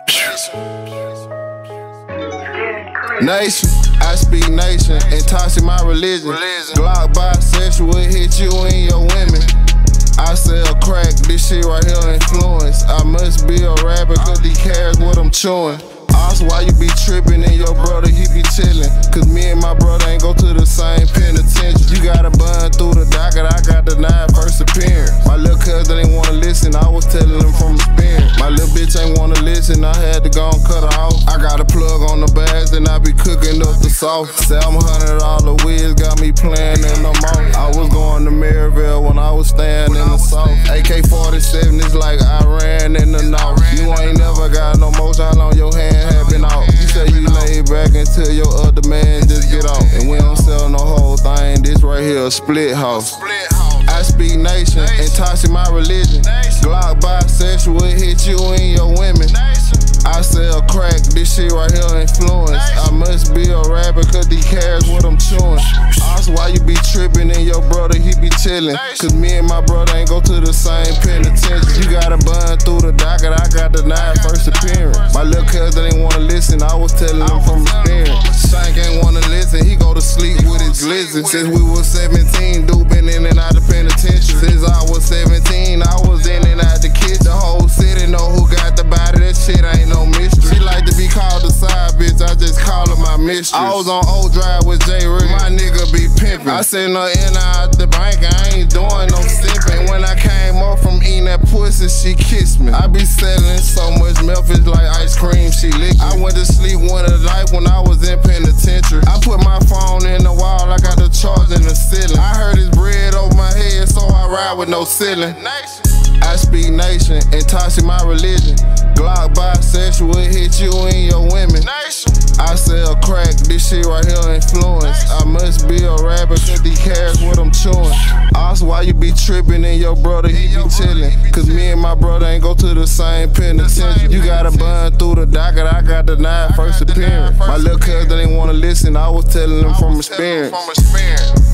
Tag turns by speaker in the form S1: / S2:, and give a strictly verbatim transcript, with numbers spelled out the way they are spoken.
S1: Nation, I speak nation, intoxic my religion. Glock bisexual, hit you and your women. I sell crack, this shit right here influence. I must be a rapper cause he cares what I'm chewing. Also, why you be trippin' and your brother he be chillin'? Cause me and my brother ain't go to the same penitentiary. You gotta burn through the docket, I got denied first appearance. My little cousin ain't wanna listen, I was telling him from experience. My little bitch ain't wanna listen, I had to go and cut her off. I got a plug on the bags and I be cooking up the sauce. Seven hundred dollar wigs got me playing in the mouth. I was going to Maryville when I was staying in the south. A K forty-seven is like I ran in the north. You ain't never got no motion on your hand. Been out. You say you lay back until your other man just get off. And we don't sell no whole thing, this right here a split house. I speak nation, intoxic my religion. Glock bisexual, hit you and your women. I sell crack, this shit right here influence. I must be a rapper cause he cares what I'm chewing. Also, why you be trippin' and your brother he be chillin'? Cause me and my brother ain't go to the same penitentiary. You gotta burn through the docket, I got denied first appearance. My little cousin ain't wanna listen, I was telling him from experience. Shank ain't wanna listen, he go to sleep with his glizzy. Since we was seventeen, dude been in and out the penitentiary. Since I was seventeen, I was in and out the kitchen. The whole city know who got the body, that shit ain't no mystery. She like to be called a side bitch, I just call her my mistress. I was on Old Drive with J Rick, my nigga be pimpin'. I sent her in out the bank, I ain't doing no sippin'. When I came up from eating that pussy, she kissed me. I be selling so much milk, it's like ice cream, she licked me. I went to sleep one of the night when I was in penitentiary. I put my phone in the wall, I got the charge in the ceiling. I heard his bread over my head, so I ride with no ceiling. I speak nation, intoxic my religion. Glock bisexual, hit you and your women. I sell crack, this shit right here influence. I must be a rapper cause he cares what I'm chewing. Also, why you be trippin' and your brother he be chillin'? Cause me and my brother ain't go to the same penitentiary. You gotta burn through the docket, I got denied first appearance. My little cousin ain't wanna listen, I was telling him from experience.